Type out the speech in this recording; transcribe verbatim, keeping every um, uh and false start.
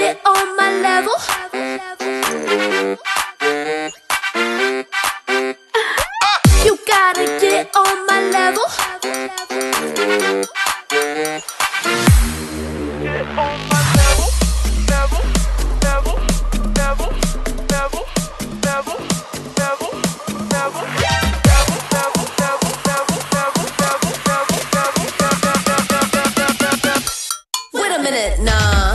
get on my level. You gotta get on my level. Get on my level, level, level, level, level, level, level, level, Wait a minute, nah.